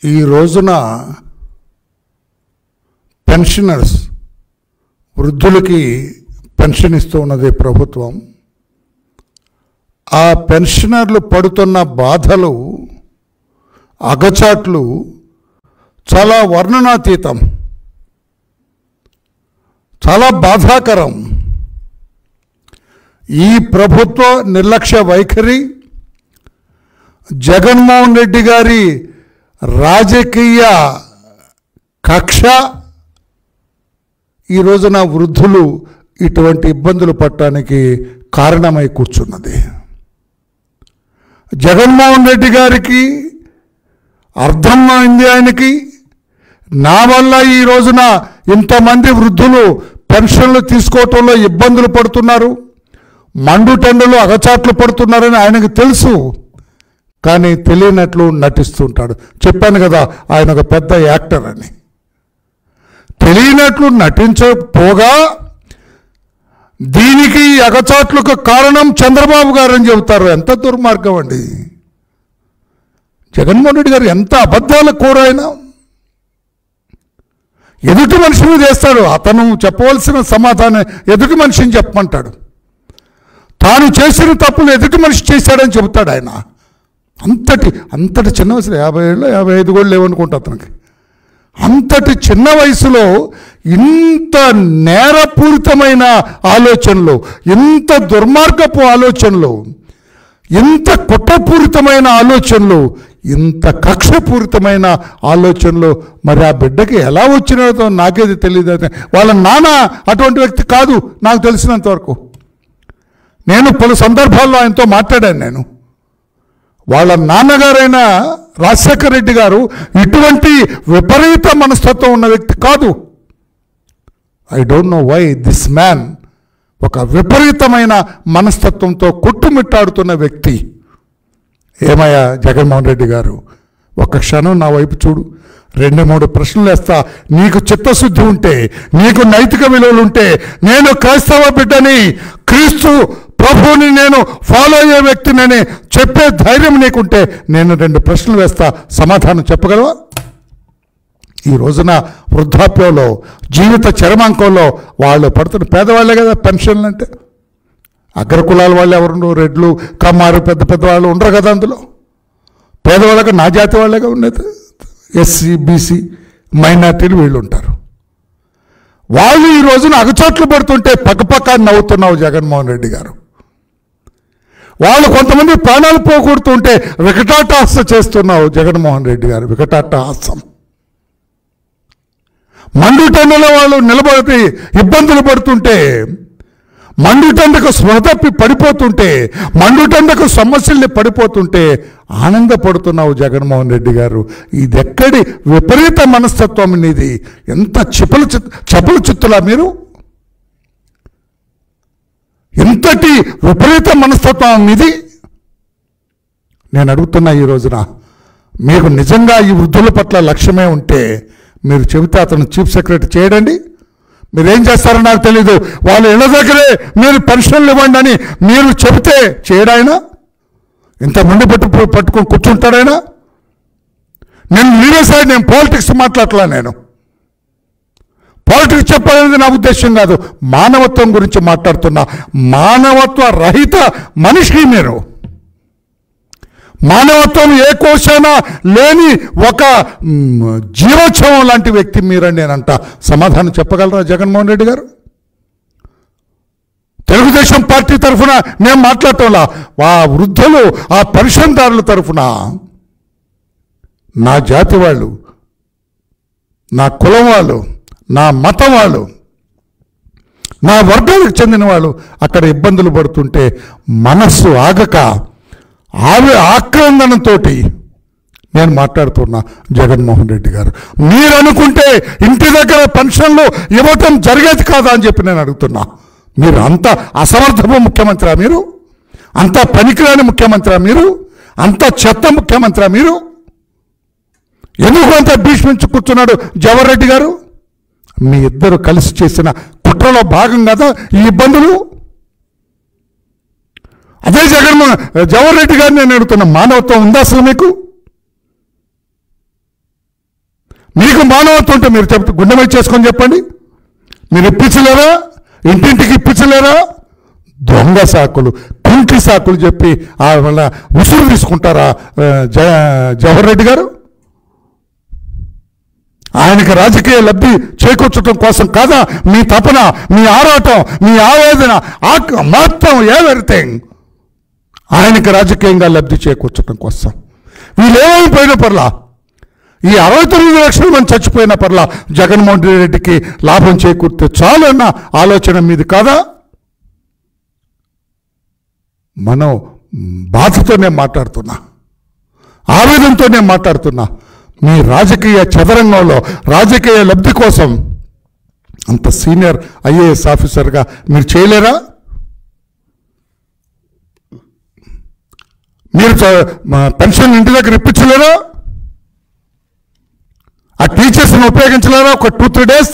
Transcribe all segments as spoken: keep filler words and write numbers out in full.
ఈ రోజున పెన్షనర్స్ వృద్ధులకి పెన్షన్ ఇస్తూ ఉన్నది ప్రభుత్వం. ఆ పెన్షనర్లు పడుతున్న బాధలు, అగచాట్లు చాలా వర్ణనాతీతం, చాలా బాధాకరం. ఈ ప్రభుత్వ నిర్లక్ష్య వైఖరి, జగన్మోహన్ రెడ్డి గారి రాజకీయ కక్ష ఈ రోజున వృద్ధులు ఇటువంటి ఇబ్బందులు పడటానికి కారణమై కూర్చున్నది. జగన్మోహన్ రెడ్డి గారికి అర్థమైంది ఆయనకి, నా వల్ల ఈ రోజున ఇంతమంది వృద్ధులు పెన్షన్లు తీసుకోవటంలో ఇబ్బందులు పడుతున్నారు, మండుటెండలు అగచాట్లు పడుతున్నారని ఆయనకు తెలుసు. కానీ తెలియనట్లు నటిస్తుంటాడు. చెప్పాను కదా ఆయన ఒక పెద్ద యాక్టర్ అని. తెలియనట్లు నటించకపోగా దీనికి అగచాట్లకు కారణం చంద్రబాబు గారు అని చెబుతారు. ఎంత దుర్మార్గం అండి! జగన్మోహన్ రెడ్డి గారు ఎంత అబద్ధాల కూరైనా ఎదుటి మనిషిని చేస్తాడు. అతను చెప్పవలసిన సమాధానం ఎదుటి మనిషిని చెప్పమంటాడు. తాను చేసిన తప్పులు ఎదుటి మనిషి చేశాడని చెబుతాడు ఆయన. అంతటి అంతటి చిన్న వయసులో యాభై ఏళ్ళు యాభై ఐదు కూడా లేవనుకుంటా అతనికి. అంతటి చిన్న వయసులో ఇంత నేరపూరితమైన ఆలోచనలు, ఇంత దుర్మార్గపు ఆలోచనలు, ఇంత కుట్రపూరితమైన ఆలోచనలు, ఇంత కక్షపూరితమైన ఆలోచనలు మరి ఆ బిడ్డకి ఎలా వచ్చినదో నాకేది తెలియదు. వాళ్ళ నాన్న అటువంటి వ్యక్తి కాదు నాకు తెలిసినంతవరకు. నేను పలు సందర్భాల్లో ఆయనతో మాట్లాడాను. నేను వాళ్ళ నాన్నగారైన రాజశేఖర రెడ్డి గారు ఇటువంటి విపరీత మనస్తత్వం ఉన్న వ్యక్తి కాదు. I don't know why this man ఒక విపరీతమైన మనస్తత్వంతో కొట్టుమిట్టాడుతున్న వ్యక్తి. ఏమయ్యా జగన్మోహన్ రెడ్డి గారు, ఒక క్షణం నా వైపు చూడు. రెండు మూడు ప్రశ్నలు వేస్తా. నీకు చిత్తశుద్ధి ఉంటే, నీకు నైతిక విలువలు ఉంటే, నేను క్రైస్తవ బిడ్డని, క్రీస్తు ప్రభువుని నేను ఫాలో అయ్యే వ్యక్తినని చెప్పే ధైర్యం నీకుంటే నేను రెండు ప్రశ్నలు వేస్తా, సమాధానం చెప్పగలవా? ఈ రోజున వృద్ధాప్యంలో, జీవిత చరమాంకంలో వాళ్ళు పడుతున్న పేదవాళ్ళే కదా పెన్షన్లు అంటే. అగ్రకులాల వాళ్ళు ఎవరు, రెడ్లు, కమ్మారు, పెద్ద పెద్ద వాళ్ళు ఉండరు కదా అందులో. పేదవాళ్ళకి నా జాతి వాళ్ళగా ఉండేది. ఎస్సీ, బీసీ, మైనార్టీలు వీళ్ళు ఉంటారు. వాళ్ళు ఈ రోజున అగచోట్లు పడుతుంటే పక్కపక్క నవ్వుతున్నావు జగన్మోహన్ రెడ్డి గారు. వాళ్ళు కొంతమంది ప్రాణాలు పోగొడుతుంటే వికటాటహాస్యం చేస్తున్నావు జగన్మోహన్ రెడ్డి గారు. వికటాటహాస్యం. మండుటెండలో వాళ్ళు నిలబడి ఇబ్బందులు పడుతుంటే, మండుటెండకు స్పృహ తప్పి పడిపోతుంటే, మండుటెండకు సమస్యల్ని పడిపోతుంటే ఆనందపడుతున్నావు జగన్మోహన్ రెడ్డి గారు. ఇదెక్కడి విపరీత మనస్తత్వం ఇది! ఎంత చిప్పలు చపల చిత్తులా మీరు! ఎంతటి విపరీత మనస్తత్వం ఇది! నేను అడుగుతున్నా ఈ రోజున, మీకు నిజంగా ఈ వృద్ధుల పట్ల లక్ష్యమే ఉంటే మీరు చెబితే అతను చీఫ్ సెక్రటరీ చేయడండి. మీరేం చేస్తారో నాకు తెలీదు. వాళ్ళ ఇళ్ళ దగ్గరే మీరు పెన్షన్లు ఇవ్వండి అని మీరు చెబితే చేయడాయన? ఇంత మంది పట్టు పట్టుకొని కూర్చుంటాడైనా? నేను మీరే సైడ్, నేను పాలిటిక్స్ మాట్లాడలా. నేను పాలిటిక్స్ చెప్పాలనేది నా ఉద్దేశం కాదు. మానవత్వం గురించి మాట్లాడుతున్నా. మానవత్వ రహిత మనిషి మీరు. మానవత్వం ఏ కోశాన లేని ఒక జీవోత్సవం లాంటి వ్యక్తి మీరని నేనంట. సమాధానం చెప్పగలరా జగన్మోహన్ రెడ్డి గారు? తెలుగుదేశం పార్టీ తరఫున నేను మాట్లాడటంలా, ఆ వృద్ధులు, ఆ పెన్షన్దారుల తరఫున, నా జాతి వాళ్ళు, నా కులం వాళ్ళు, నా మతం వాళ్ళు, నా వర్గాలకు చెందిన వాళ్ళు అక్కడ ఇబ్బందులు పడుతుంటే మనస్సు ఆగక ఆవి ఆక్రందనతో నేను మాట్లాడుతున్నా జగన్మోహన్ రెడ్డి గారు. మీరు అనుకుంటే ఇంటి దగ్గర పెన్షన్లు ఇవ్వటం జరిగేది కాదా అని చెప్పి నేను అడుగుతున్నా. మీరు అంత అసమర్థపు ముఖ్యమంత్రి, మీరు అంత పనికిరాని ముఖ్యమంత్రి, మీరు అంత చెత్త ముఖ్యమంత్రి, మీరు ఎందుకు అంత భీష్మించి కూర్చున్నాడు జవహర్ రెడ్డి గారు? మీ ఇద్దరు కలిసి చేసిన కుట్రలో భాగం కదా ఈ ఇబ్బందులు. అదే జగన్మోహన్ జవహర్ రెడ్డి గారిని నేను అడుగుతున్న, మానవత్వం ఉందా అసలు మీకు? మీకు మానవత్వం ఉంటే మీరు చెప్తే గుండె మీద చేసుకొని చెప్పండి. మీరు ఇప్పించలేరా? ఇంటింటికి ఇప్పించలేరా? దొంగ సాకులు, కుంటి సాకులు చెప్పి ఆ వల్ల ఉసురు తీసుకుంటారా జ జవహర్ రెడ్డి గారు? ఆయనకి రాజకీయ లబ్ధి చేకూర్చడం కోసం కాదా మీ తపన, మీ ఆరాటం, మీ ఆవేదన, మొత్తం ఎవ్రీథింగ్ ఆయనకి రాజకీయంగా లబ్ధి చేకూర్చడం కోసం. వీళ్ళు ఏమైపోయిన పర్లా, ఈ అరవై తొమ్మిది లక్షల మంది చచ్చిపోయిన పర్లా జగన్మోహన్ రెడ్డికి లాభం చేకూర్తే చాలు అన్న ఆలోచన మీది కాదా? మనం బాధతోనే మాట్లాడుతున్నా, ఆవేదనతోనే మాట్లాడుతున్నా. మీ రాజకీయ చదరంగంలో రాజకీయ లబ్ధి కోసం అంత సీనియర్ ఐఏఎస్ ఆఫీసర్గా మీరు చేయలేరా? మీరు పెన్షన్ ఇంటి దగ్గర ఇప్పించలేరా? ఆ టీచర్స్ని ఉపయోగించలేరా ఒక టూ త్రీ డేస్?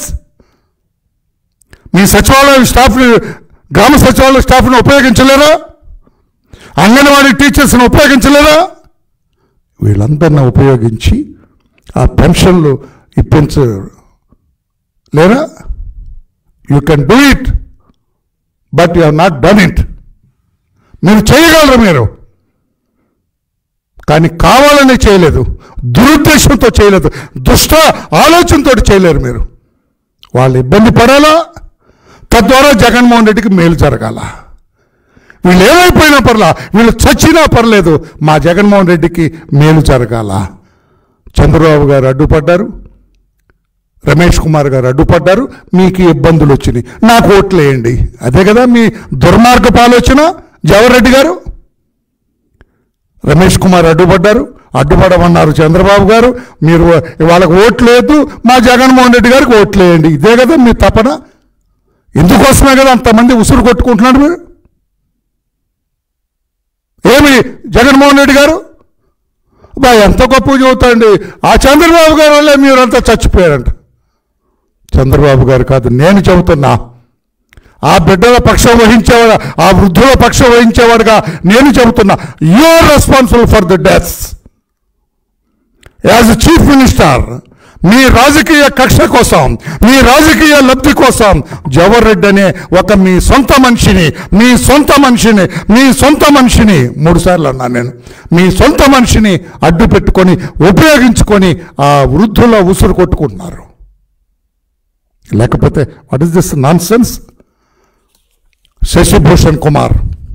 మీ సచివాలయం స్టాఫ్ని, గ్రామ సచివాలయ స్టాఫ్ని ఉపయోగించలేరా? అంగన్వాడీ టీచర్స్ని ఉపయోగించలేరా? వీళ్ళందరినీ ఉపయోగించి ఆ పెన్షన్లు ఇప్పించలేరా? You can do it, but you have not done it. మీరు చేయగలరు మీరు, కానీ కావాలని చేయలేదు, దురుద్దేశంతో చేయలేదు, దుష్ట ఆలోచనతో చేయలేరు మీరు. వాళ్ళు ఇబ్బంది పడాలా, తద్వారా జగన్మోహన్ రెడ్డికి మేలు జరగాల. వీళ్ళు ఏమైపోయినా పర్లా, వీళ్ళు చచ్చినా పర్లేదు, మా జగన్మోహన్ రెడ్డికి మేలు జరగాల. చంద్రబాబు గారు అడ్డుపడ్డారు, రమేష్ కుమార్ గారు అడ్డుపడ్డారు, మీకు ఇబ్బందులు వచ్చినాయి, నాకు ఓట్లు వేయండి. అదే కదా మీ దుర్మార్గపు ఆలోచన. జవహర్ రెడ్డి గారు, రమేష్ కుమార్ అడ్డుపడ్డారు, అడ్డుపడమన్నారు చంద్రబాబు గారు, మీరు వాళ్ళకు ఓట్లు లేదు, మా జగన్మోహన్ రెడ్డి గారికి ఓట్లు వేయండి. ఇదే కదా మీ తపన. ఇందుకోసమే కదా అంతమంది ఉసురు కొట్టుకుంటున్నాడు మీరు. ఏమి జగన్మోహన్ రెడ్డి గారు బా ఎంత గొప్ప చెబుతాండి, ఆ చంద్రబాబు గారు వల్లే మీరంతా చచ్చిపోయారంట. చంద్రబాబు గారు కాదు, నేను చెబుతున్నా. ఆ బిడ్డల పక్షం వహించేవాడు, ఆ వృద్ధుల పక్షం వహించేవాడుగా నేను చెబుతున్నా. You are responsible for the deaths as chief minister. మీ రాజకీయ కక్ష కోసం, మీ రాజకీయ లబ్ధి కోసం జవహర్ రెడ్డి అనే ఒక మీ సొంత మనిషిని, మీ సొంత మనిషిని, మీ సొంత మనిషిని మూడు సార్లు అన్నా నేను, మీ సొంత మనిషిని అడ్డు పెట్టుకొని ఉపయోగించుకొని ఆ వృద్ధుల ఉసురు కొట్టుకుంటున్నారు. లేకపోతే what is this nonsense? Shashibhushan Kumar,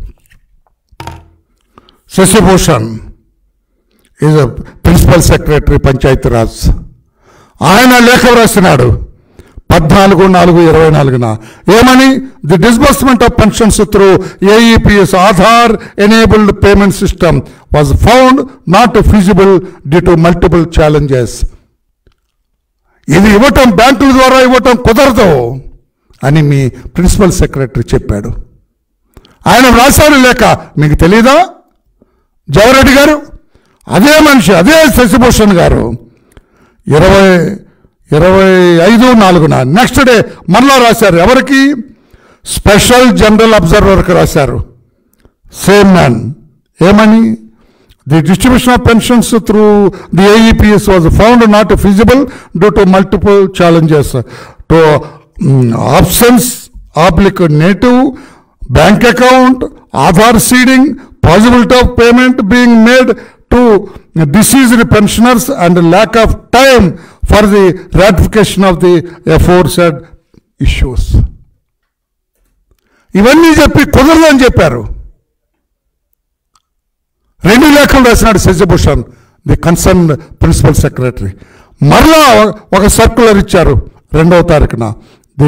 Shashibhushan is principal secretary Panchayati Raj. ఆయన లేఖ రాసినాడు పద్నాలుగు నాలుగు ఇరవై నాలుగున. ఏమని? The disbursement of pensions through AEPS Aadhaar enabled payment system was found not feasible due to multiple challenges. ఇది ఇవ్వటం, బ్యాంకుల ద్వారా ఇవ్వటం కుదరదు అని మీ ప్రిన్సిపల్ సెక్రటరీ చెప్పాడు. ఆయన వ్రాసారు లేక, మీకు తెలీదా? జవహర్ రెడ్డి గారు అదే మనిషి, అదే శశిభూషణ్ గారు ఇరవై ఇరవై ఐదు నాలుగున నెక్స్ట్ డే మళ్ళా రాశారు. ఎవరికి? స్పెషల్ జనరల్ అబ్జర్వర్కి రాశారు. Same man. ఏమని? The distribution of pensions through the AEPS was found not feasible due to multiple challenges two options oblique native bank account, Aadhaar seeding, possibility of payment being made to deceased pensioners and lack of time for the ratification of the aforesaid issues. ఇవన్నీ చెప్పి కుదరదని చెప్పారు. రెండు లేఖలు రాసినాడు Shashibhushan, the concern principal secretary. మరలా ఒక circular ఇచ్చారు రెండవ తారీఖున. ది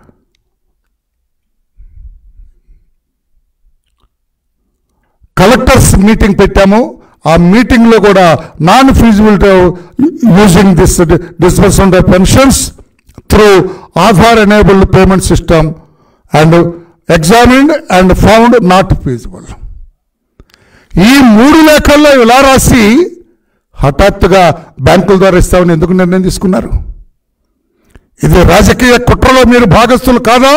కలెక్టర్స్ మీటింగ్ పెట్టాము. ఆ మీటింగ్లో కూడా non feasibility using this disbursement of pensions through Aadhaar enabled payment system and examined and found not feasible. ఈ మూడు లేఖల్లో ఇలా రాసి హఠాత్తుగా బ్యాంకుల ద్వారా ఇస్తామని ఎందుకు నిర్ణయం తీసుకున్నారు? ఇది రాజకీయ కుట్రలో మీరు భాగస్థులు కాదా?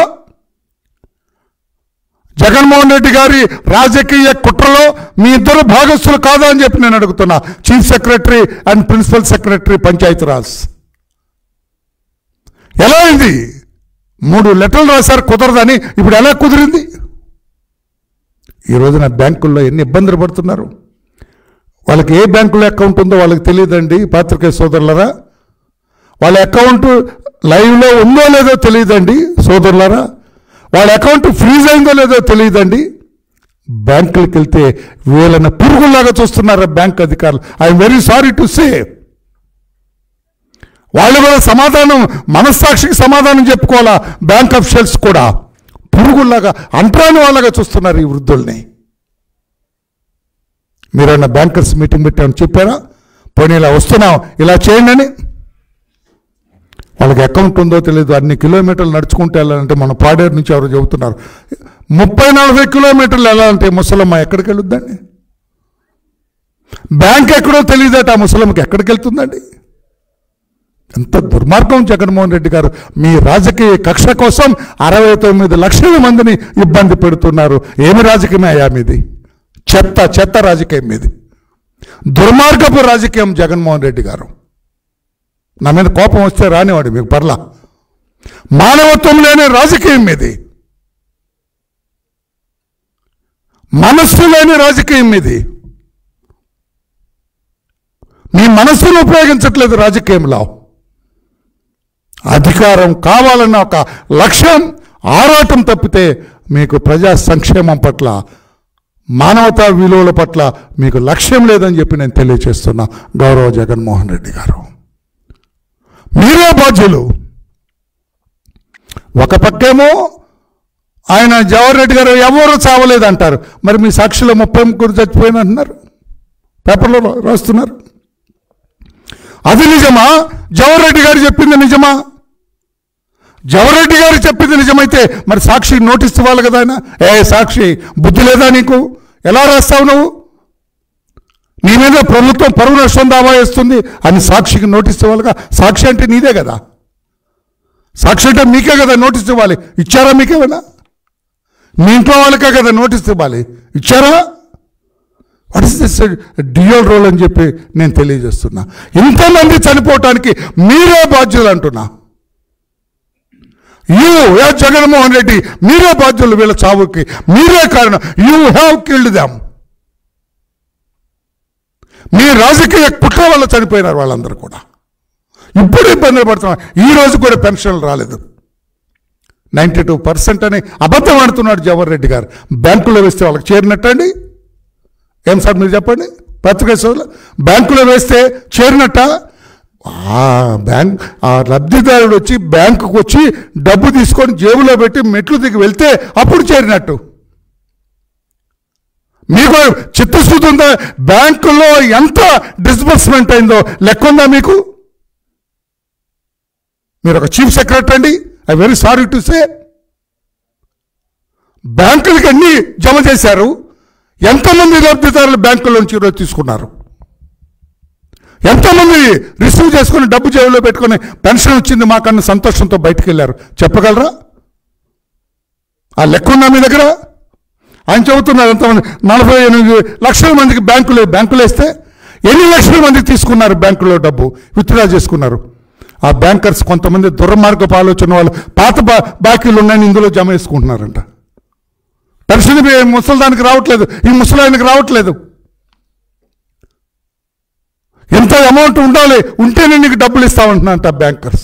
జగన్మోహన్ రెడ్డి గారి రాజకీయ కుట్రలో మీ ఇద్దరు భాగస్థులు కాదా అని చెప్పి నేను అడుగుతున్నా. Chief secretary and principal secretary Panchayati Raj. ఎలా అయింది? మూడు లెటర్లు రాశారు కుదరదని, ఇప్పుడు ఎలా కుదిరింది? ఈ రోజున బ్యాంకుల్లో ఎన్ని ఇబ్బందులు పడుతున్నారు. వాళ్ళకి ఏ బ్యాంకులో అకౌంట్ ఉందో వాళ్ళకి తెలియదండి పాత్రికేయ సోదరులరా. వాళ్ళ అకౌంట్ లైవ్లో ఉందో లేదో తెలియదండి సోదరులరా. వాళ్ళ అకౌంట్ ఫ్రీజ్ అయిందో లేదో తెలియదండి. బ్యాంకులకు వెళ్తే వీళ్ళని పురుగులాగా చూస్తున్నారు బ్యాంక్ అధికారులు. I'm very sorry to say. వాళ్ళు కూడా సమాధానం, మనస్సాక్షికి సమాధానం చెప్పుకోవాలా. బ్యాంక్ అఫీషియల్స్ కూడా పురుగుల్లాగా, అంటరాని వాళ్ళగా చూస్తున్నారు ఈ వృద్ధుల్ని. మీరన్నా బ్యాంకర్స్ మీటింగ్ పెట్టామని చెప్పారా? పోనీ ఇలా వస్తున్నాం, ఇలా చేయండి అని. వాళ్ళకి అకౌంట్ ఉందో తెలియదు. అన్ని కిలోమీటర్లు నడుచుకుంటూ వెళ్ళాలంటే, మన పాడేరు నుంచి ఎవరు చెబుతున్నారు ముప్పై నలభై కిలోమీటర్లు వెళ్ళాలంటే ముసలమ్మ ఎక్కడికి వెళ్ళొద్దండి? బ్యాంక్ ఎక్కడో తెలియదట ఆ ముసలమ్మకి ఎక్కడికి వెళ్తుందండి? ఎంత దుర్మార్గం జగన్మోహన్ రెడ్డి గారు. మీ రాజకీయ కక్ష కోసం అరవై తొమ్మిది లక్షల మందిని ఇబ్బంది పెడుతున్నారు. ఏమి రాజకీయం అయ్యా మీది? చెత్త చెత్త రాజకీయం మీది. దుర్మార్గపు రాజకీయం జగన్మోహన్ రెడ్డి గారు. నా మీద కోపం వస్తే రానివాడు, మీకు పర్లా. మానవత్వం లేని రాజకీయం మీది. మనస్సు లేని రాజకీయం మీది. మీ మనస్సును ఉపయోగించట్లేదు రాజకీయంలో. అధికారం కావాలన్న ఒక లక్ష్యం, ఆరాటం తప్పితే మీకు ప్రజా సంక్షేమం పట్ల, మానవతా విలువల పట్ల మీకు లక్ష్యం లేదని చెప్పి నేను తెలియజేస్తున్నా. గౌరవ జగన్మోహన్ రెడ్డి గారు, మీరే బాధ్యులు. ఒక పక్కేమో ఆయన జవహర్ రెడ్డి గారు ఎవరు చావలేదంటారు. మరి మీ సాక్షిలో ముప్పై ముగ్గురు చచ్చిపోయినంటున్నారు, పేపర్లో రాస్తున్నారు. అది నిజమా? జవహర్ రెడ్డి గారు చెప్పింది నిజమా? జవహర్ రెడ్డి గారు చెప్పింది నిజమైతే మరి సాక్షి నోటీస్ ఇవ్వాలి కదా ఆయన. ఏ సాక్షి, బుద్ధి లేదా నీకు? ఎలా రాస్తావు నువ్వు? నీ మీద ప్రభుత్వం పరువు నష్టం దావా వేస్తుంది అని సాక్షికి నోటీస్ ఇవ్వాలిగా. సాక్షి అంటే నీదే కదా. సాక్షి అంటే మీకే కదా నోటీస్ ఇవ్వాలి. ఇచ్చారా? మీకేమైనా మీ ఇంట్లో వాళ్ళకే కదా నోటీస్ ఇవ్వాలి. ఇచ్చారా? What is this dual role అని చెప్పి నేను తెలియజేస్తున్నా. ఇంతమంది చనిపోవటానికి మీరే బాధ్యులు అంటున్నా. యూ యాజ్ జగన్మోహన్ రెడ్డి, మీరే బాధ్యులు వీళ్ళ చావుకి. మీరే కారణం. You have killed them. మీ రాజకీయ కుట్ర వల్ల చనిపోయినారు వాళ్ళందరూ కూడా. ఇప్పుడు ఇబ్బందులు పడుతున్నారు. ఈ రోజు కూడా పెన్షన్లు రాలేదు. నైంటీ టూ పర్సెంట్ అని అబద్ధం ఆడుతున్నాడు జవహర్ రెడ్డి గారు. బ్యాంకులో వేస్తే వాళ్ళకి చేరినట్టండి. ఏం సార్ మీరు చెప్పండి? పత్రికా సోదరులు, బ్యాంకులో వేస్తే చేరినట్ట? ఆ బ్యాంక్ ఆ లబ్ధిదారుడు వచ్చి బ్యాంకుకు వచ్చి డబ్బు తీసుకొని జేబులో పెట్టి మెట్లు దిగి వెళ్తే అప్పుడు చేరినట్టు. మీకు చిత్తశుద్ధి ఉందా? బ్యాంకులో ఎంత డిస్బర్స్మెంట్ అయిందో లెక్క ఉందా మీకు? మీరు ఒక చీఫ్ సెక్రటరీ అండి. I very sorry to say. బ్యాంకులకి అన్ని జమ చేశారు. ఎంతమంది లబ్ధిదారులు బ్యాంకుల నుంచి ఈరోజు తీసుకున్నారు? ఎంతమంది రిసీవ్ చేసుకుని డబ్బు జేబులో పెట్టుకుని పెన్షన్ వచ్చింది మాకన్నా సంతోషంతో బయటకు వెళ్ళారు? చెప్పగలరా? ఆ లెక్క ఉందా మీ దగ్గర? ఆయన చెబుతున్నారు ఎంతమంది, నలభై ఎనిమిది లక్షల మందికి బ్యాంకులు బ్యాంకులు వేస్తే ఎన్ని లక్షల మందికి తీసుకున్నారు బ్యాంకులో డబ్బు, విత్డ్రా చేసుకున్నారు. ఆ బ్యాంకర్స్ కొంతమంది దుర్మార్గపు ఆలోచన వాళ్ళు పాత బా బాకీలు ఉన్నాయని ఇందులో జమ చేసుకుంటున్నారంట. పెన్షన్ ముసలిదానికి రావట్లేదు, ఈ ముసలాయనకి రావట్లేదు. ఎంత అమౌంట్ ఉండాలి, ఉంటేనే నీకు డబ్బులు ఇస్తామంటున్నారంట బ్యాంకర్స్.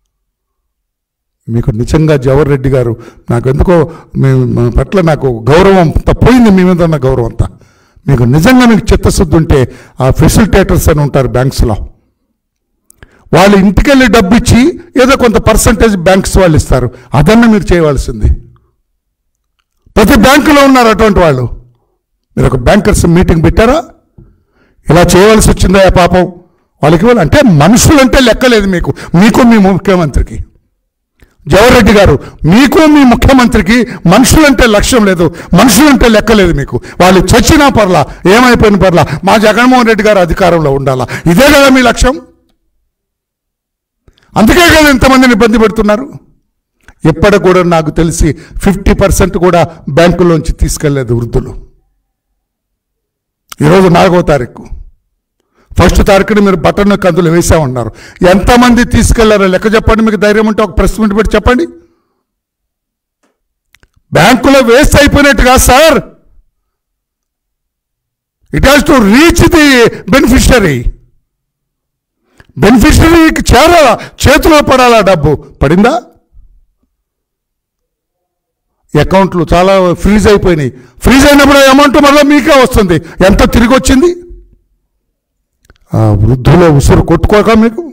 మీకు నిజంగా జవహర్ రెడ్డి గారు, నాకు ఎందుకో మీ పట్ల నాకు గౌరవం పోయింది. మీ మీద ఉన్న గౌరవం అంతా. మీకు నిజంగా మీకు చిత్తశుద్ధి ఉంటే ఆ ఫెసిలిటేటర్స్ అని ఉంటారు బ్యాంక్స్లో, వాళ్ళు ఇంటికెళ్ళి డబ్బు ఇచ్చి ఏదో కొంత పర్సంటేజ్ బ్యాంక్స్ వాళ్ళు ఇస్తారు. అదన్నా మీరు చేయవలసింది. ప్రతి బ్యాంకులో ఉన్నారు అటువంటి వాళ్ళు. మీరు ఒక బ్యాంకర్స్ మీటింగ్ పెట్టారా? ఇలా చేయవలసి వచ్చిందా పాపం వాళ్ళకి? వాళ్ళు అంటే మనుషులంటే లెక్కలేదు మీకు, మీకు మీ ముఖ్యమంత్రికి. జవహర్ రెడ్డి గారు, మీకు మీ ముఖ్యమంత్రికి మనుషులంటే లక్ష్యం లేదు, మనుషులంటే లెక్కలేదు మీకు. వాళ్ళు చచ్చినా పర్లా, ఏమైపోయిన పర్లా, మా జగన్మోహన్ రెడ్డి గారు అధికారంలో ఉండాలా, ఇదే కదా మీ లక్ష్యం. అందుకే కదా ఇంతమందిని ఇబ్బంది పెడుతున్నారు. ఎప్పటికి కూడా నాకు తెలిసి ఫిఫ్టీ పర్సెంట్ కూడా బ్యాంకుల్లోంచి తీసుకెళ్లేదు వృద్ధులు. ఈరోజు నాలుగో తారీఖు ఫస్ట్ తారీఖున మీరు బటన్ కందులు వేసామన్నారు. ఎంతమంది తీసుకెళ్లారో లెక్క చెప్పండి. మీకు ధైర్యం ఉంటే ఒక ప్రెస్ మీట్ పెట్టి చెప్పండి. బ్యాంకులో వేస్ట్ అయిపోయినట్టు కాదు sir, it has to reach the beneficiary. బెనిఫిషరీకి చేరాలా, చేతిలో పడాలా డబ్బు. పడిందా? అకౌంట్లు చాలా ఫ్రీజ్ అయిపోయినాయి. ఫ్రీజ్ అయినప్పుడు అమౌంట్ మళ్ళీ మీకే వస్తుంది. ఎంత తిరిగి వచ్చింది? ఆ వృద్ధులో ఉసురు కొట్టుకోక మీకు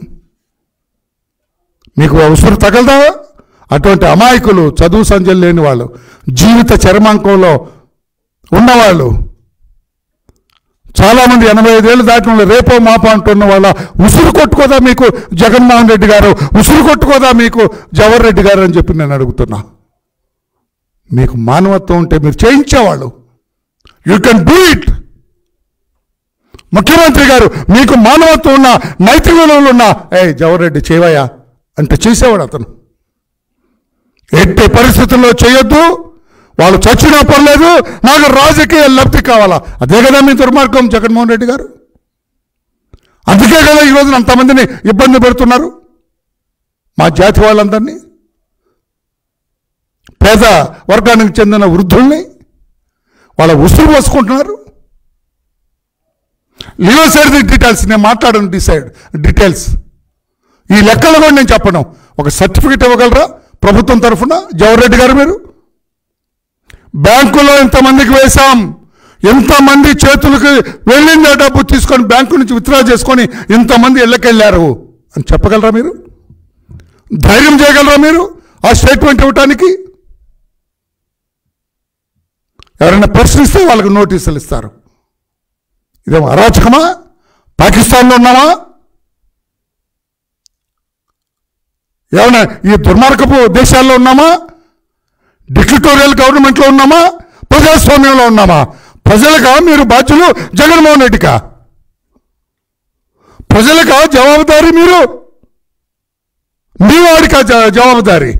మీకు ఉసురు తగలదా? అటువంటి అమాయకులు, చదువు సంజలు లేని వాళ్ళు, జీవిత చరమాంకంలో ఉన్నవాళ్ళు చాలామంది ఎనభై ఐదేళ్ళు దాటిన వాళ్ళు రేపో మాపో అంటున్న వాళ్ళ ఉసురు కొట్టుకోదా మీకు జగన్మోహన్ రెడ్డి గారు? ఉసురు కొట్టుకోదా మీకు జవహర్ రెడ్డి గారు అని చెప్పి నేను అడుగుతున్నా. మీకు మానవత్వం ఉంటే మీరు చేయించేవాళ్ళు. You can do it. ముఖ్యమంత్రి గారు మీకు మానవత్వం ఉన్న, నైతిక విలువలు ఉన్న, ఏ జవహర్ రెడ్డి చేయవయ్యా అంటే చేసేవాడు అతను. ఎట్టి పరిస్థితుల్లో చేయొద్దు, వాళ్ళు చచ్చినా పర్లేదు, నాకు రాజకీయ లబ్ధి కావాలా. అదే కదా మీ దుర్మార్గం జగన్మోహన్ రెడ్డి గారు. అందుకే కదా ఈరోజున అంతమందిని ఇబ్బంది పెడుతున్నారు మా జాతి వాళ్ళందరినీ, పేద వర్గానికి చెందిన వృద్ధుల్ని వాళ్ళ ఉసురు పోసుకుంటున్నారు. లీవ్ సైడ్ ది డీటెయిల్స్, నేను మాట్లాడను డిసైడ్ డీటెయిల్స్. ఈ లెక్కలు కూడా నేను చెప్పను. ఒక సర్టిఫికెట్ ఇవ్వగలరా ప్రభుత్వం తరఫున? జవహర్ రెడ్డి గారు మీరు బ్యాంకులో ఎంతమందికి వేశాం, ఎంతమంది చేతులకు వెళ్ళిందో డబ్బు తీసుకొని బ్యాంకు నుంచి విత్డ్రా చేసుకొని ఇంతమంది ఇళ్ళకెళ్ళారు అని చెప్పగలరా మీరు? ధైర్యం చేయగలరా మీరు ఆ స్టేట్మెంట్ ఇవ్వటానికి? ఎవరైనా ప్రశ్నిస్తే వాళ్ళకి నోటీసులు ఇస్తారు. ఇదేమో అరాచకమా? పాకిస్తాన్లో ఉన్నామా? ఏమైనా ఈ దుర్మార్గపు దేశాల్లో ఉన్నామా? డిక్టటోరియల్ గవర్నమెంట్లో ఉన్నామా? ప్రజాస్వామ్యంలో ఉన్నామా? ప్రజలుగా మీరు బాధ్యులు జగన్మోహన్ రెడ్డికా? ప్రజలుగా జవాబుదారీ మీరు? మీ వాడికా జవాబుదారీ?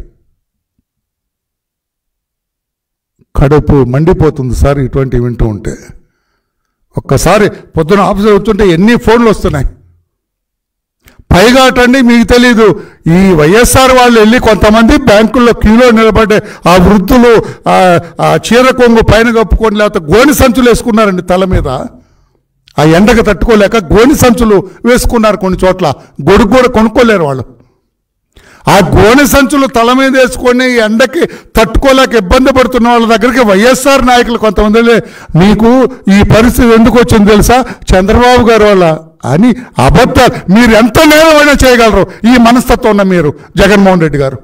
కడుపు మండిపోతుంది సార్ ఇటువంటివి వింటూ ఉంటే. ఒక్కసారి పొద్దున ఆఫీసులో వచ్చుంటే ఎన్ని ఫోన్లు వస్తున్నాయి. పైగా అటండి మీకు తెలీదు, ఈ వైఎస్ఆర్ వాళ్ళు వెళ్ళి కొంతమంది బ్యాంకుల్లో క్యూలో నిలబడే ఆ వృద్ధులు ఆ చీర కొంగు పైన కప్పుకొని లేకపోతే గోని సంచులు వేసుకున్నారండి తల మీద. ఆ ఎండకు తట్టుకోలేక గోని సంచులు వేసుకున్నారు కొన్ని చోట్ల. గొడుగు కూడా కొనుక్కోలేరు వాళ్ళు. ఆ గోనె సంచులు తల మీద వేసుకొని ఎండకి తట్టుకోలేక ఇబ్బంది పడుతున్న వాళ్ళ దగ్గరికి వైఎస్ఆర్ నాయకులు కొంతమంది, మీకు ఈ పరిస్థితి ఎందుకు వచ్చింది తెలుసా, చంద్రబాబు గారు వాళ్ళ అని అబద్ధాలు. మీరు ఎంత నేరమైనా చేయగలరు ఈ మనస్తత్వం ఉన్న మీరు జగన్మోహన్ రెడ్డి గారు.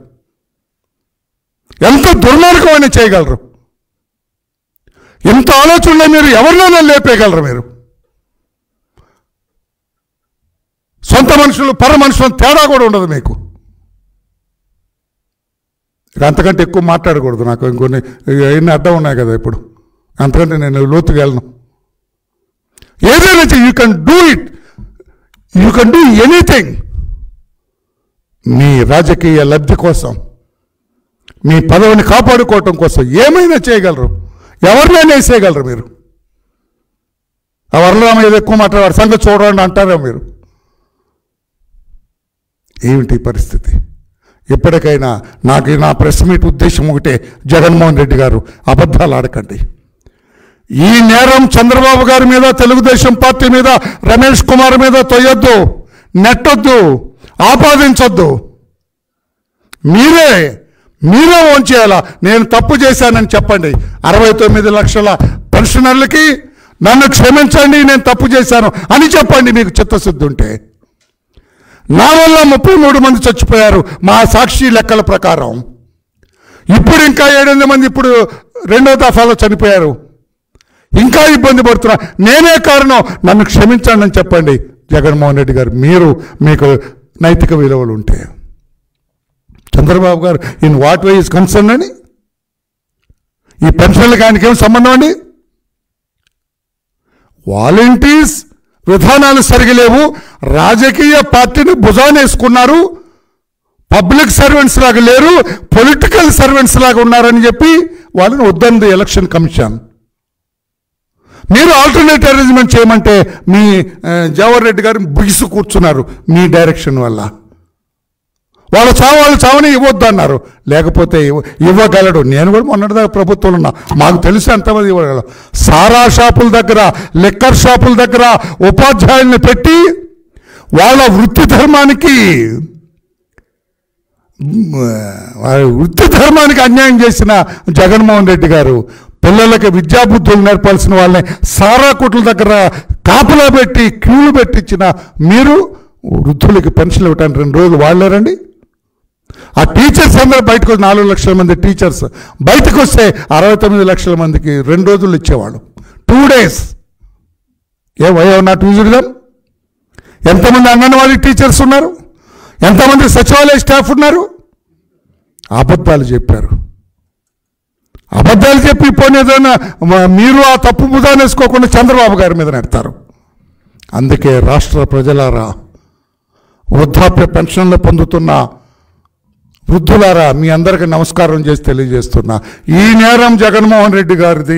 ఎంత దుర్మార్గమైనా చేయగలరు. ఇంత ఆలోచనలో మీరు ఎవరినైనా లేపేయగలరు. మీరు సొంత మనుషులు పర మనుషులు తేడా కూడా ఉండదు మీకు. అంతకంటే ఎక్కువ మాట్లాడకూడదు. నాకు ఇంకొన్ని ఎన్ని అడ్డం ఉన్నాయి కదా ఇప్పుడు, అంతకంటే నేను లోతుగా వెళ్ళను. ఏదైనా you can do it, you can do anything. మీ రాజకీయ లబ్ధి కోసం, మీ పదవిని కాపాడుకోవటం కోసం ఏమైనా చేయగలరు. ఎవరినైనా వేసేయగలరు మీరు. ఆ వరలరామ ఏదో ఎక్కువ మాట్లాడారు సంగతి చూడండి అంటారా మీరు? ఏమిటి పరిస్థితి? ఇప్పటికైనా నాకు నా ప్రెస్ మీట్ ఉద్దేశం ఒకటే, జగన్మోహన్ రెడ్డి గారు అబద్ధాలు ఆడకండి. ఈ నేరం చంద్రబాబు గారి మీద, తెలుగుదేశం పార్టీ మీద, రమేష్ కుమార్ మీద తొయ్యొద్దు, నెట్టొద్దు, ఆపాదించొద్దు. మీరే మీరే ఓన్ చేయాలా. నేను తప్పు చేశానని చెప్పండి. అరవై తొమ్మిది లక్షల పెన్షనర్లకి నన్ను క్షమించండి, నేను తప్పు చేశాను అని చెప్పండి మీకు చిత్తశుద్ధి ఉంటే. నా వల్ల ముప్పై మూడు మంది చచ్చిపోయారు మా సాక్షి లెక్కల ప్రకారం. ఇప్పుడు ఇంకా ఏడెనిమిది మంది ఇప్పుడు రెండో దఫాలో చనిపోయారు. ఇంకా ఇబ్బంది పడుతున్నా, నేనే కారణం, నన్ను క్షమించండి అని చెప్పండి జగన్మోహన్ రెడ్డి గారు. మీరు మీకు నైతిక విలువలు ఉంటే. చంద్రబాబు గారు in what way is concern అని, ఈ పెన్షన్లకు ఆయనకి ఏం సంబంధం అండి? వాలంటీర్స్ విధానాలు సరిగలేవు, రాజకీయ పార్టీని భుజాన్ని వేసుకున్నారు, పబ్లిక్ సర్వెంట్స్ లాగా లేరు, పొలిటికల్ సర్వెంట్స్ లాగా ఉన్నారని చెప్పి వాళ్ళని వద్దంది ఎలక్షన్ కమిషన్. మీరు ఆల్టర్నేట్ అరేంజ్మెంట్ చేయమంటే మీ జవహర్ రెడ్డి గారు బిగిసి కూర్చున్నారు మీ డైరెక్షన్ వల్ల. వాళ్ళ చావు వాళ్ళు చావని ఇవ్వద్దు అన్నారు, లేకపోతే ఇవ్వగలడు. నేను కూడా మొన్నటిదాకా ప్రభుత్వంలో ఉన్నా, మాకు తెలిసి ఎంతమంది ఇవ్వగలరు. సారా షాపుల దగ్గర, లిక్కర్ షాపుల దగ్గర ఉపాధ్యాయుల్ని పెట్టి వాళ్ళ వృత్తి ధర్మానికి వృత్తి ధర్మానికి అన్యాయం చేసిన జగన్మోహన్ రెడ్డి గారు పిల్లలకి విద్యాబుద్ధులు నేర్పాల్సిన వాళ్ళని సారా కొట్ల దగ్గర కాపలా పెట్టి క్యూలు పెట్టించిన మీరు వృద్ధులకి పెన్షన్లు ఇవ్వటానికి రెండు రోజులు వాడలేరండి. ఆ టీచర్స్ అందరూ బయటకు వచ్చి నాలుగు లక్షల మంది టీచర్స్ బయటకు వస్తే అరవై తొమ్మిది లక్షల మందికి రెండు రోజులు ఇచ్చేవాళ్ళు, టూ డేస్. ఏ వై నాట్ యూజ్డ్ దెమ్? ఎంతమంది అంగన్వాడీ టీచర్స్ ఉన్నారు, ఎంతమంది సచివాలయ స్టాఫ్ ఉన్నారు? అబద్ధాలు చెప్పారు. అబద్ధాలు చెప్పి పోనీ ఏదైనా మీరు ఆ తప్పు బుధాన్ని వేసుకోకుండా చంద్రబాబు గారి మీద నెడతారు. అందుకే రాష్ట్ర ప్రజలారా, వృద్ధాప్య పెన్షన్లు పొందుతున్న వృద్ధులారా, మీ అందరికీ నమస్కారం చేసి తెలియజేస్తున్నా, ఈ నేరం జగన్మోహన్ రెడ్డి గారిది,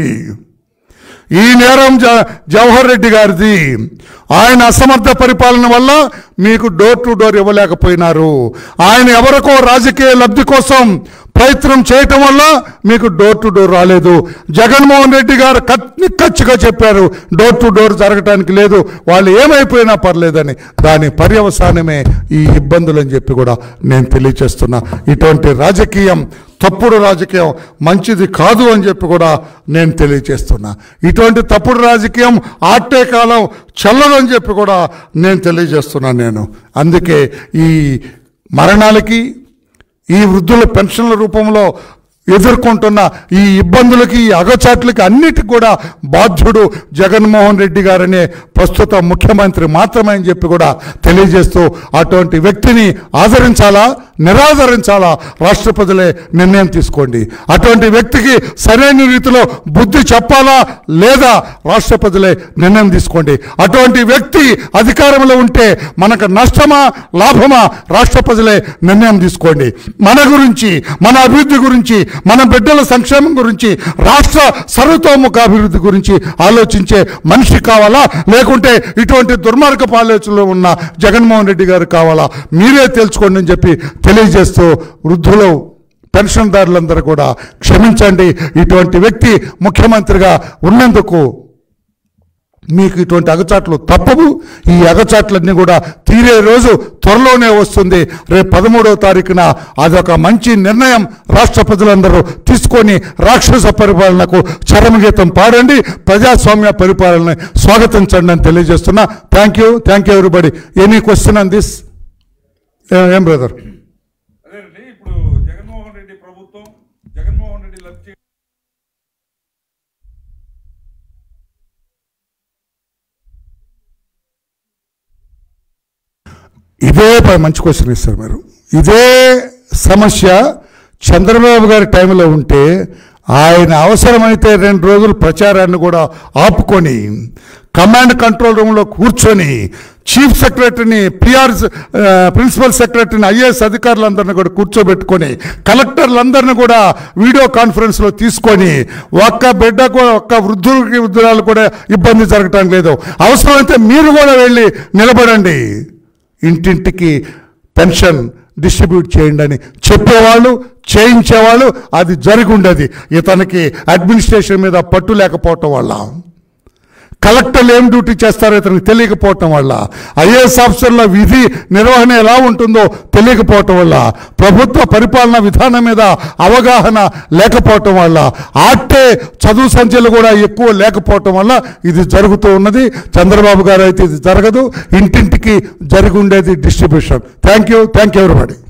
ఈ నేరం జ జవహర్ రెడ్డి గారిది. ఆయన అసమర్థ పరిపాలన వల్ల మీకు డోర్ టు డోర్ ఇవ్వలేకపోయినారు. ఆయన ఎవరికో రాజకీయ లబ్ధి కోసం ప్రయత్నం చేయటం వల్ల మీకు డోర్ టు డోర్ రాలేదు. జగన్మోహన్ రెడ్డి గారు నిక్కచ్చిగా చెప్పారు డోర్ టు డోర్ జరగటానికి లేదు, వాళ్ళు ఏమైపోయినా పర్లేదని. దాని పర్యవసానమే ఈ ఇబ్బందులు అని చెప్పి కూడా నేను తెలియచేస్తున్నా. ఇటువంటి రాజకీయం, తప్పుడు రాజకీయం మంచిది కాదు అని చెప్పి కూడా నేను తెలియచేస్తున్నా. ఇటువంటి తప్పుడు రాజకీయం ఆటే కాలం చల్లదని చెప్పి కూడా నేను తెలియజేస్తున్నాను. నేను అందుకే ఈ మరణాలకి, ఈ వృద్ధుల పెన్షన్ల రూపంలో ఎదుర్కొంటున్న ఈ ఇబ్బందులకి, ఈ అగచాట్లకి అన్నిటికి కూడా బాధ్యుడు జగన్మోహన్ రెడ్డి గారనే ప్రస్తుత ముఖ్యమంత్రి మాత్రమే అని చెప్పి కూడా తెలియజేస్తూ, అటువంటి వ్యక్తిని ఆదరించాలా నిరాదరించాలా రాష్ట్ర ప్రజలే నిర్ణయం తీసుకోండి. అటువంటి వ్యక్తికి సరైన రీతిలో బుద్ధి చెప్పాలా లేదా రాష్ట్ర ప్రజలే నిర్ణయం తీసుకోండి. అటువంటి వ్యక్తి అధికారంలో ఉంటే మనకు నష్టమా లాభమా రాష్ట్ర ప్రజలే నిర్ణయం తీసుకోండి. మన గురించి, మన అభివృద్ధి గురించి, మన బిడ్డల సంక్షేమం గురించి, రాష్ట్ర సర్వతోముఖ అభివృద్ధి గురించి ఆలోచించే మనిషి కావాలా, లేకుంటే ఇటువంటి దుర్మార్గపు ఆలోచనలో ఉన్న జగన్మోహన్ రెడ్డి గారు కావాలా? మీరే తెలుసుకోండి అని చెప్పి తెలియజేస్తూ, వృద్ధులు పెన్షన్దారులందరూ కూడా క్షమించండి. ఇటువంటి వ్యక్తి ముఖ్యమంత్రిగా ఉన్నందుకు మీకు ఇటువంటి అగచాట్లు తప్పవు. ఈ అగచాట్లన్నీ కూడా తీరే రోజు త్వరలోనే వస్తుంది. రేపు పదమూడవ తారీఖున అదొక మంచి నిర్ణయం రాష్ట్ర ప్రజలందరూ తీసుకొని రాక్షస పరిపాలనకు చరమగీతం పాడండి, ప్రజాస్వామ్య పరిపాలన స్వాగతించండి అని తెలియజేస్తున్నా. Thank you thank you everybody. Any question on this? ఏం బ్రదర్? అదేనండి, ఇప్పుడు జగన్మోహన్ రెడ్డి ప్రభుత్వం, జగన్మోహన్ రెడ్డి లబ్ధి ఇదే మంచి క్వశ్చన్ ఇస్తారు మీరు. ఇదే సమస్య చంద్రబాబు గారి టైంలో ఉంటే ఆయన అవసరమైతే రెండు రోజులు ప్రచారాన్ని కూడా ఆపుకొని కమాండ్ కంట్రోల్ రూమ్లో కూర్చొని చీఫ్ సెక్రటరీని, పిఆర్ ప్రిన్సిపల్ సెక్రటరీని, ఐఏఎస్ అధికారులందరినీ కూడా కూర్చోబెట్టుకొని, కలెక్టర్లందరినీ కూడా వీడియో కాన్ఫరెన్స్లో తీసుకొని, ఒక్క బిడ్డకు, ఒక్క వృద్ధులకి వృద్ధురాలు కూడా ఇబ్బంది జరగటం లేదు. అవసరమైతే మీరు కూడా వెళ్ళి నిలబడండి, ఇంటింటికి పెన్షన్ డిస్ట్రిబ్యూట్ చేయండి అని చెప్పేవాళ్ళు, చేయించేవాళ్ళు. అది జరిగి ఉండేది. ఇతనికి అడ్మినిస్ట్రేషన్ మీద పట్టు లేకపోవటం వల్ల, కలెక్టర్లు ఏం డ్యూటీ చేస్తారో ఇతనికి తెలియకపోవటం వల్ల, ఐఏఎస్ ఆఫీసర్ల విధి నిర్వహణ ఎలా ఉంటుందో తెలియకపోవటం వల్ల, ప్రభుత్వ పరిపాలన విధానం మీద అవగాహన లేకపోవటం వల్ల, ఆటే చదువు సంఖ్యలు కూడా ఎక్కువ లేకపోవటం వల్ల ఇది జరుగుతూ ఉన్నది. చంద్రబాబు గారు అయితే ఇది జరగదు. ఇంటింటికి జరిగి ఉండేది distribution. Thank you thank you everybody.